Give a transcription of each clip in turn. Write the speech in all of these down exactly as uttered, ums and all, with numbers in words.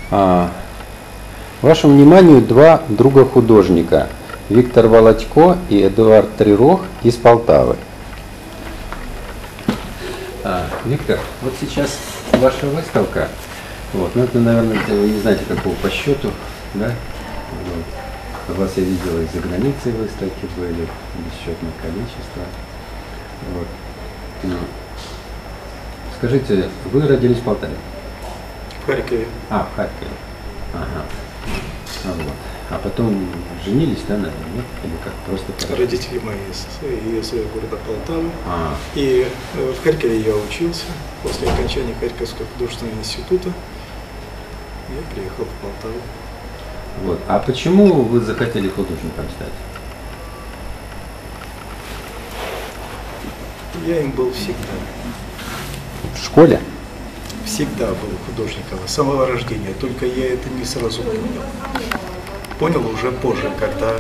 А, вашему вниманию два друга художника, Виктор Володько и Эдуард Трирох из Полтавы. А, Виктор, вот сейчас ваша выставка, вот, ну это, наверное, вы не знаете, какого по счету, да? Вот. Вас я видел и за границей выставки были, бесчетное количество. Вот. Ну. Скажите, вы родились в Полтаве? В Харькове. А, в Харькове. Ага. А, вот. А потом женились, да, наверное, нет? Или как? Просто так? Родители мои из, из города Полтавы. А. И э, в Харькове я учился. После окончания Харьковского художественного института я приехал в Полтаву. Вот. А почему вы захотели художником стать? Я им был всегда. В школе? Всегда был художником, с самого рождения. Только я это не сразу понял. Понял уже позже, когда,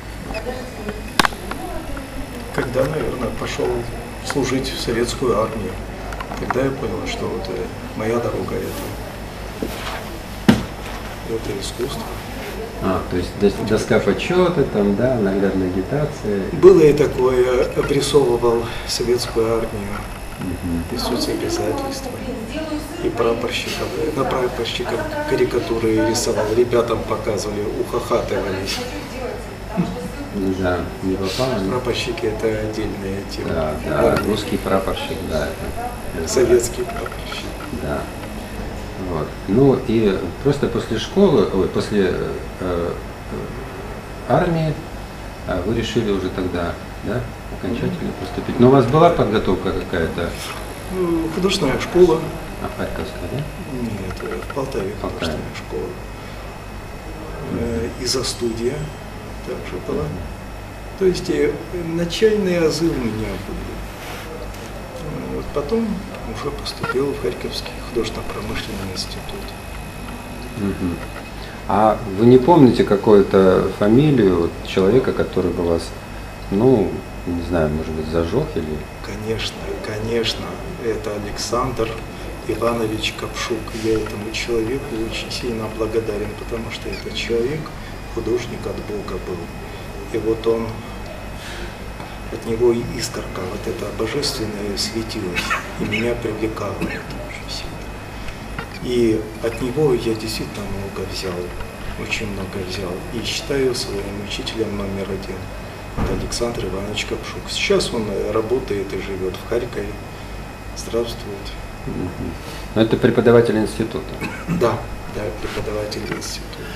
когда, наверное, пошел служить в советскую армию. Тогда я понял, что вот моя дорога это, это искусство. А, то есть доска почета, там, да, наглядная агитация. Было и такое, обрисовывал советскую армию, угу. И соцобязательства, и прапорщиков. На прапорщиков карикатуры рисовал, ребятам показывали, ухахатывались. Да, не попало. Прапорщики это отдельная тема. Да, да, русский прапорщик, да. Это, советский прапорщик. Да. Вот. Ну и просто после школы, ой, после э, э, армии э, вы решили уже тогда, да, окончательно поступить. Но у вас была подготовка какая-то? Ну, художественная школа. А Харьковская, да? Нет, в Полтаве художественная школа. Mm-hmm. Изо-студия также была. Mm-hmm. То есть и начальные азы у меня были. Вот потом уже поступил в Харьковский художественно-промышленный институт. Угу. А вы не помните какую-то фамилию вот, человека, который бы вас, ну, не знаю, может быть, зажег или... Конечно, конечно, это Александр Иванович Капшук. Я этому человеку очень сильно благодарен, потому что этот человек художник от Бога был. И вот он... От него искорка, вот это божественное светилось, и меня привлекало это очень сильно. И от него я действительно много взял, очень много взял. И считаю своим учителем номер один. Это Александр Иванович Капшук. Сейчас он работает и живет в Харькове, здравствует. Но это преподаватель института? Да, да, преподаватель института.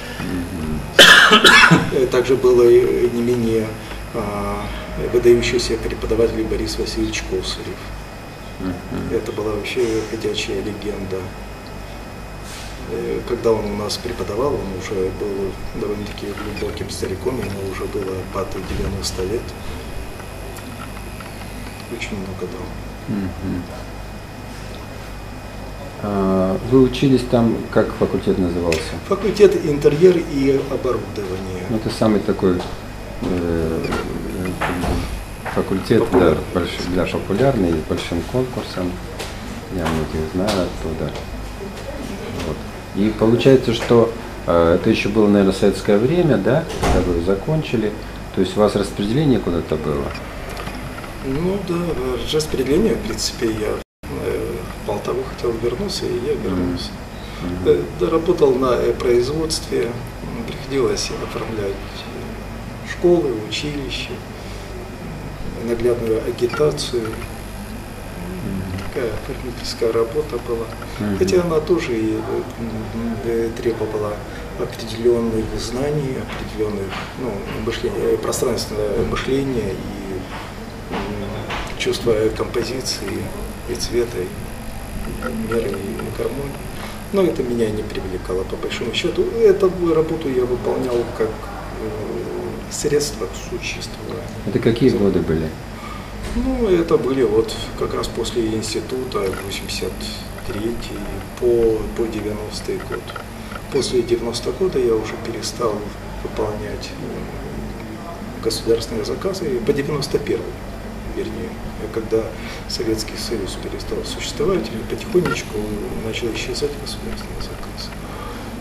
Также было не менее... выдающийся преподаватель Борис Васильевич Косарев. Uh-huh. Это была вообще ходячая легенда. Когда он у нас преподавал, он уже был довольно-таки глубоким стариком, ему уже было под девяносто лет. Очень много дал. Uh-huh. А вы учились там, как факультет назывался? Факультет интерьер и оборудование. Ну, это самый такой э, факультет для, для популярный, с большим конкурсом. Я многих знаю оттуда. Вот. И получается, что э, это еще было, наверное, советское время, да, когда вы закончили. То есть у вас распределение куда-то было? Ну да, распределение, в принципе, я в Полтаву хотел вернуться, и я вернулся. Mm-hmm. Доработал на производстве, приходилось оформлять школы, училища, наглядную агитацию. Mm-hmm. Такая оформительская работа была. Mm-hmm. Хотя она тоже и требовала определенных знаний, определенных, ну, мышления, пространственного мышления и чувства композиции и цвета, и меры, и гармонии. Но это меня не привлекало, по большому счету. Эту работу я выполнял как э, средство к существованию. Это какие годы были? Ну, это были вот как раз после института, восемьдесят третий по, по девяностый год. После девяностого года я уже перестал выполнять государственные заказы, по девяносто первому, вернее, когда Советский Союз перестал существовать, потихонечку начал исчезать государственные заказы.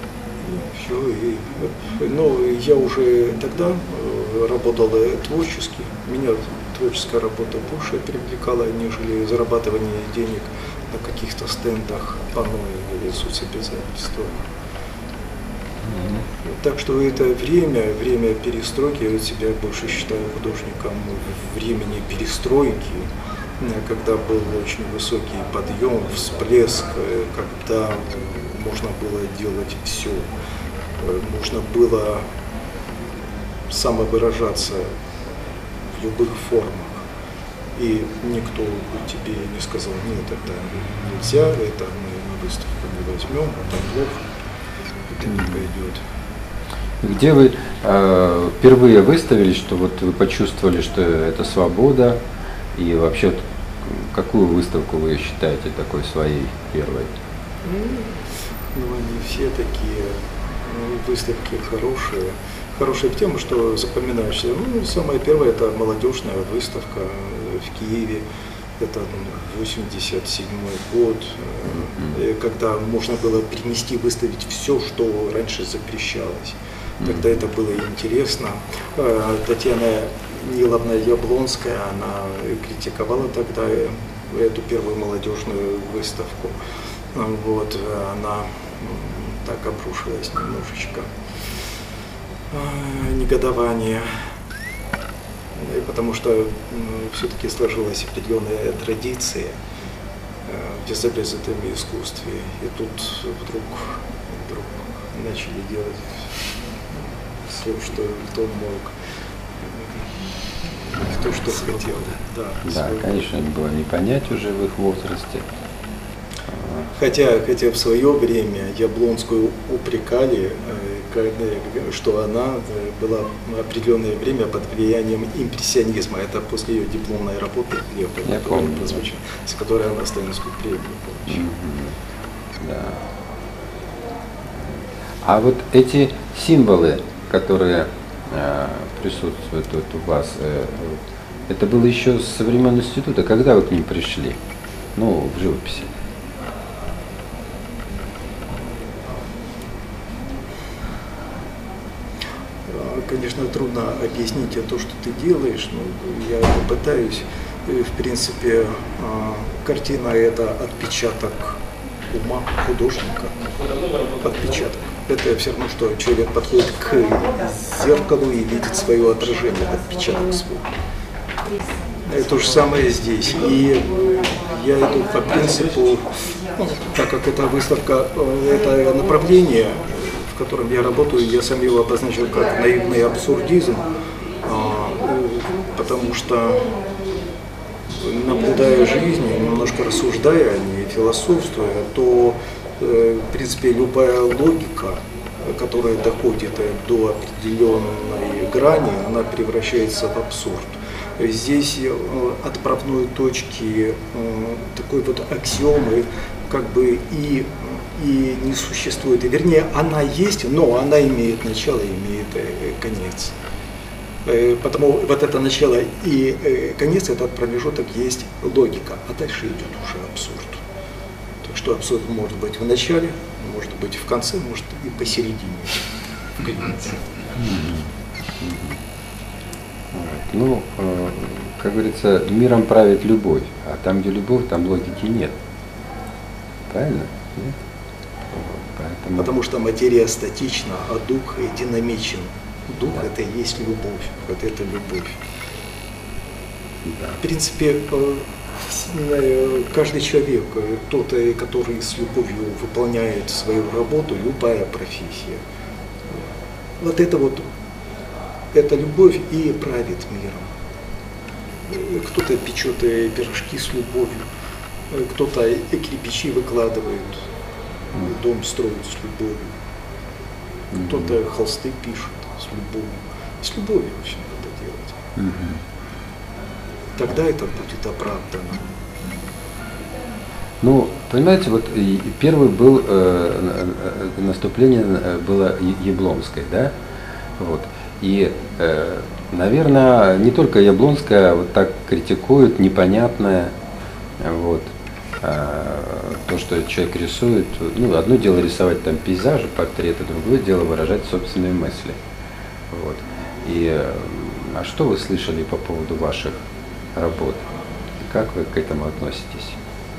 Все, и, но я уже тогда работал творчески. Меня творческая работа больше привлекала, нежели зарабатывание денег на каких-то стендах, панно или соцобязательства. Mm-hmm. Так что это время, время перестройки, я себя больше считаю художником времени перестройки, когда был очень высокий подъем, всплеск, когда можно было делать все, можно было самовыражаться в любых формах. И никто тебе не сказал, нет, это нельзя, это мы на выставку не возьмем, это плохо, это не пойдет. Где вы э, впервые выставили, что вот вы почувствовали, что это свобода, и вообще вот, какую выставку вы считаете такой своей первой? Ну, они все такие, ну, выставки хорошие. Хорошая тема, что запоминаешься. Ну, самая первая — это молодежная выставка в Киеве. Это восемьдесят седьмой год, mm-hmm. когда можно было принести, выставить все, что раньше запрещалось. Тогда mm-hmm. это было интересно. Татьяна Ниловна Яблонская, она критиковала тогда эту первую молодежную выставку. Вот, она так обрушилась немножечко. Негодование, потому что ну, все-таки сложилась определенная традиция в безобразительном искусстве, и тут вдруг, вдруг начали делать все, что кто мог, кто что хотел. Да, да, конечно, было не понять уже в их возрасте. Хотя, хотя в свое время Яблонскую упрекали, что она была определенное время под влиянием импрессионизма. Это после ее дипломной работы, Я помню, с которой она Сталинскую премию получила. Mm-hmm. Да. А вот эти символы, которые э, присутствуют вот у вас, э, это было еще со времен института. Когда вы к ним пришли? Ну, в живописи. Конечно, трудно объяснить то, что ты делаешь, но я попытаюсь. В принципе, картина – это отпечаток ума художника. Отпечаток. Это все равно, что человек подходит к зеркалу и видит свое отражение, отпечаток свой. То же самое здесь. И я иду по принципу, ну, так как эта выставка, это направление, в котором я работаю, я сам его обозначил как наивный абсурдизм, потому что, наблюдая жизнь, немножко рассуждая, а не философствуя, то, в принципе, любая логика, которая доходит до определенной грани, она превращается в абсурд. Здесь отправной точки, такой вот аксиомы, как бы и и не существует. И, вернее, она есть, но она имеет начало, имеет конец. Потому вот это начало и конец, этот промежуток есть логика, а дальше идет уже абсурд. Так что абсурд может быть в начале, может быть в конце, может и посередине. Ну, как говорится, миром правит любовь, а там, где любовь, там логики нет. Правильно? Нет? Поэтому... Потому что материя статична, а дух динамичен. Дух да. Это и есть любовь, вот это любовь. Да. В принципе, каждый человек, тот, который с любовью выполняет свою работу, любая профессия, вот это вот, эта любовь и правит миром. Кто-то печет пирожки с любовью, кто-то кирпичи выкладывает, дом строит с любовью, mm-hmm. кто-то холсты пишет с любовью. С любовью вообще надо делать. Mm-hmm. Тогда это будет оправдано. Ну, понимаете, вот первый был э, наступление было Яблонской, да, вот, и, э, наверное, не только Яблонская вот так критикует, непонятное, вот, а, то, что человек рисует, ну, одно дело рисовать там пейзажи, портреты, другое дело выражать собственные мысли. Вот. И а что вы слышали по поводу ваших работ? Как вы к этому относитесь?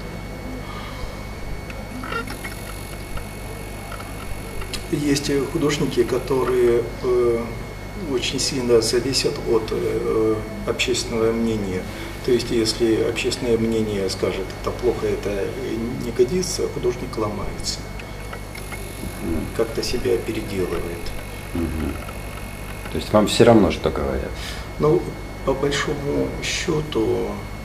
Есть художники, которые э, очень сильно зависят от э, общественного мнения. То есть, если общественное мнение скажет, это плохо, это не годится, художник ломается, mm-hmm. как-то себя переделывает. Mm-hmm. То есть вам все равно, что говорят? Ну, по большому счету,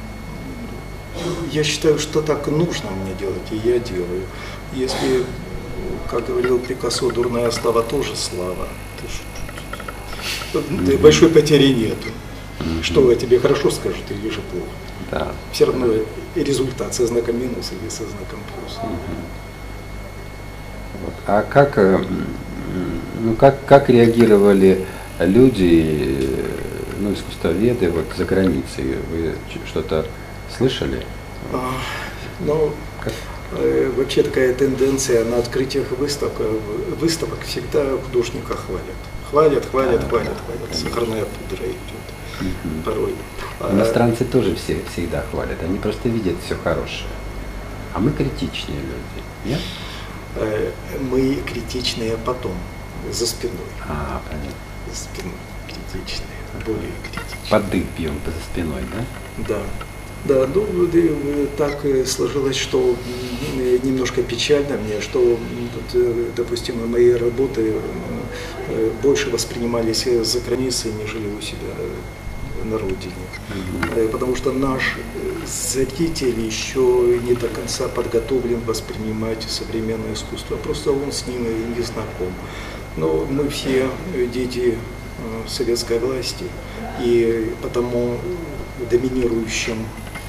я считаю, что так нужно мне делать, и я делаю. Если, как говорил Пикассо, дурная слава тоже слава. Mm-hmm. Большой потери нету. Mm-hmm. Что о тебе хорошо скажут или же плохо. Да. Все равно результат со знаком минус или со знаком плюс. Mm-hmm. Вот. А как, ну, как, как реагировали люди, ну, искусствоведы вот за границей? Вы что-то слышали? А, ну, э, вообще такая тенденция на открытиях выставок, выставок всегда художника хвалят. Хвалят, хвалят, а, хвалят, да, хвалят. Сахарная пудра идет угу. порой. Иностранцы а, тоже все, всегда хвалят, они просто видят все хорошее. А мы критичные люди, нет? Э, мы критичные потом, за спиной. А, понятно. За спиной критичные, более критичные. Поддых пьем за спиной, да? Да. Да, ну так сложилось, что немножко печально мне, что, допустим, мои работы больше воспринимались за границей, нежели у себя на родине. Mm-hmm. Потому что наш зритель еще не до конца подготовлен воспринимать современное искусство, просто он с ним не знаком. Но мы все дети советской власти, и потому доминирующим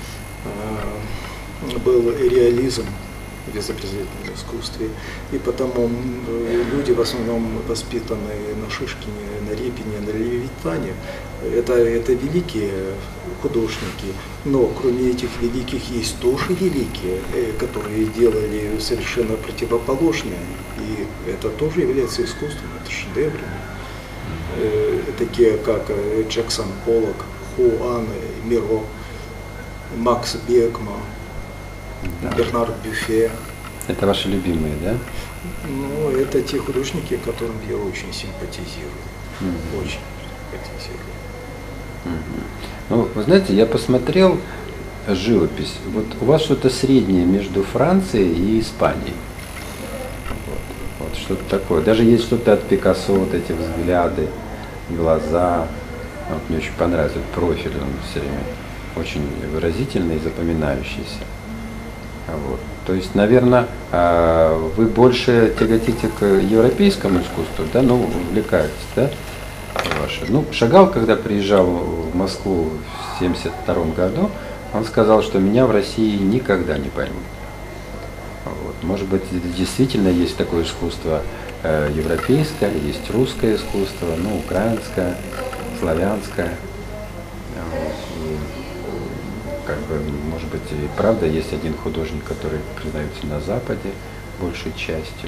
был реализм в изобразительном искусстве, и потому люди в основном воспитанные на Шишкине, на Репине, на Левитане, это, это великие художники, но кроме этих великих есть тоже великие, которые делали совершенно противоположное, и это тоже является искусством, это шедеврами, такие как Джексон Поллок, Хуан Миро, Макс Бекман, да. Бернар Бюфе. Это ваши любимые, да? Ну, это те художники, которым я очень симпатизирую. Mm-hmm. Очень симпатизирую. Mm-hmm. Ну, вы знаете, я посмотрел живопись. Вот у вас что-то среднее между Францией и Испанией. Вот, вот что-то такое. Даже есть что-то от Пикассо, вот эти взгляды, глаза. Вот, мне очень понравился профиль, он все время очень выразительный и запоминающийся. Вот. То есть, наверное, вы больше тяготите к европейскому искусству, да, ну, увлекаетесь, да, ваши. Ну, Шагал, когда приезжал в Москву в семьдесят втором году, он сказал, что меня в России никогда не поймут. Вот. Может быть, действительно есть такое искусство европейское, есть русское искусство, ну, украинское, славянское. Как бы, может быть, и правда, есть один художник, который признается на Западе большей частью.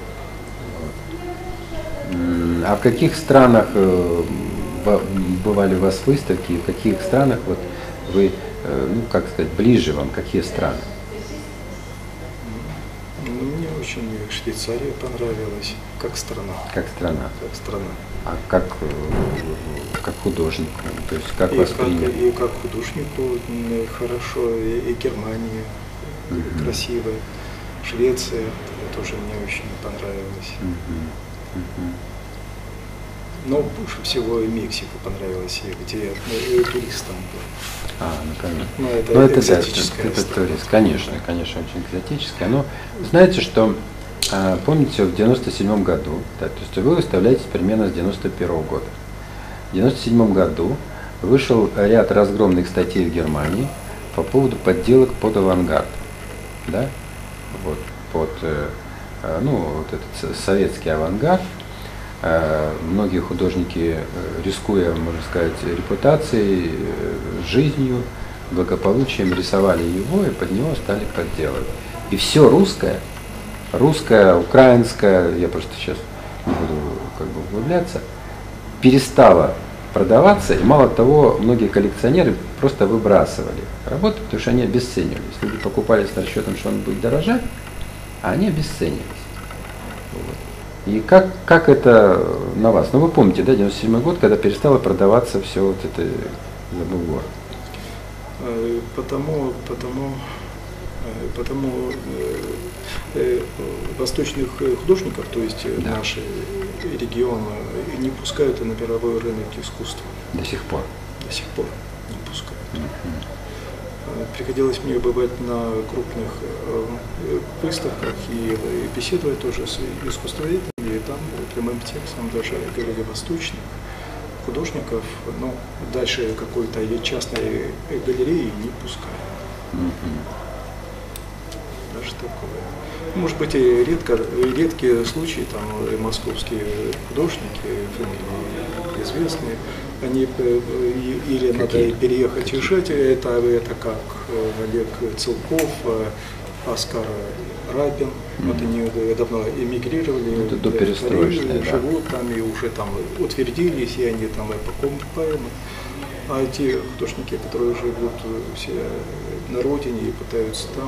Вот. А в каких странах бывали у вас выставки, и в каких странах вот вы, ну, как сказать, ближе вам, какие страны? Мне очень Швейцария понравилась, как страна. Как страна? Как страна. А как, как художнику? То есть как и вас как, приняли? И как художнику хорошо, и, и Германия mm-hmm. красивая, Швеция тоже мне очень понравилась. Mm-hmm. Mm-hmm. Но больше всего и Мексика понравилась, где я туристом был. А, ну конечно. Но это, ну, это экзотическая да, это, страна. это турист, конечно, конечно, очень экзотическая. Но знаете, что помните, в девяносто седьмом году, да, то есть вы выставляетесь примерно с девяносто первого года. В девяносто седьмом году вышел ряд разгромных статей в Германии по поводу подделок под авангард, да, вот, под, ну, вот этот советский авангард. Многие художники, рискуя, можно сказать, репутацией, жизнью, благополучием рисовали его и под него стали подделывать. И все русское, русское, украинское, я просто сейчас не буду как бы углубляться, перестало продаваться, и мало того, многие коллекционеры просто выбрасывали работы, потому что они обесценивались. Люди покупали с расчетом, что он будет дорожать, а они обесценились. Вот. И как, как это на вас? Ну вы помните, да, девяносто седьмой год, когда перестало продаваться все вот это, забыл город. Потому, потому, потому э, восточных художников, то есть да. Наш регион, не пускают на мировой рынок искусства. До сих пор? До сих пор не пускают. Mm-hmm. Приходилось мне бывать на крупных выставках и беседовать тоже с искусствоведами, и там прямым текстом даже говорили восточных художников, но дальше какой-то частной галереи не пускают. Mm-hmm. Даже такое. Может быть, и редко, редкие случаи, там московские художники, фамилии известные, они или Какие? Надо переехать Какие? Решать, это, это как Олег Целков, Оскар Рапин, mm-hmm. вот они давно эмигрировали, это до перестроечной, да. Живут там и уже там утвердились, и они там покупаемы. А те художники, которые живут все на родине и пытаются там,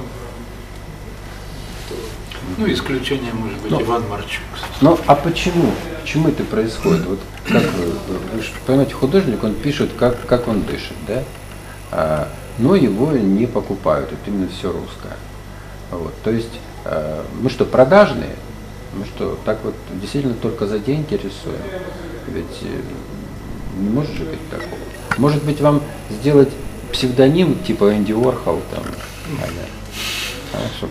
то... Ну, исключение может быть но, Иван Марчук. Ну, а почему? Почему это происходит? Вот как вы, вы понимаете, художник, он пишет, как, как он дышит, да? А, но его не покупают, это именно все русское. Вот, то есть, а, мы что, продажные? Мы что, так вот действительно только за деньги рисуем? Ведь не может же быть такого. Может быть, вам сделать псевдоним типа Энди Уорхол там, а, чтобы...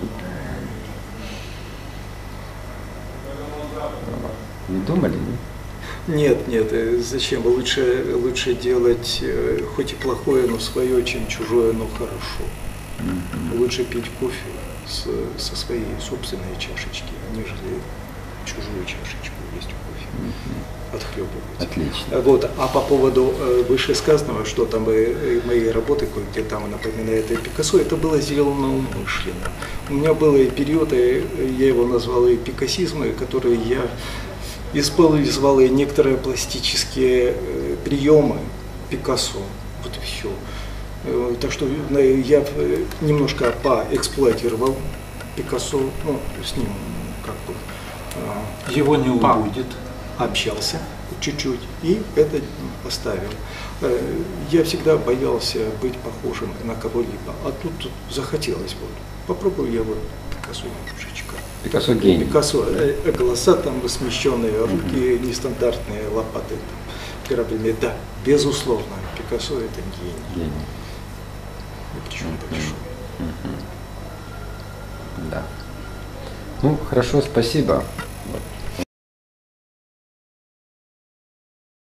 Не думали, нет? Нет, нет, зачем? Лучше, лучше делать хоть и плохое, но свое, чем чужое, но хорошо. Mm-hmm. Лучше пить кофе с, со своей собственной чашечки, нежели чужую чашечку есть кофе. Mm-hmm. Отхлебывать. Отлично. Вот. А по поводу э, вышесказанного, что там э, мои работы, где там напоминает Пикассо, это было сделано умышленно. У меня были периоды, я его назвал и пикассизмы, которые я использовал и некоторые пластические э, приемы Пикассо. Вот и все. Э, так что э, я немножко поэксплуатировал Пикассо, ну, с ним как бы... Э, Его не убудет. Общался чуть-чуть и это оставил. Э, я всегда боялся быть похожим на кого-либо, а тут захотелось вот. Попробую я вот Пикассо немножечко. Пикассо гений. Пикассо, э, голоса там смещенные, руки mm-hmm. нестандартные, лопаты там, корабельные. Да, безусловно, Пикассо это гений. Гений. И причем mm-hmm. большой. Mm-hmm. Да. Ну, хорошо, спасибо.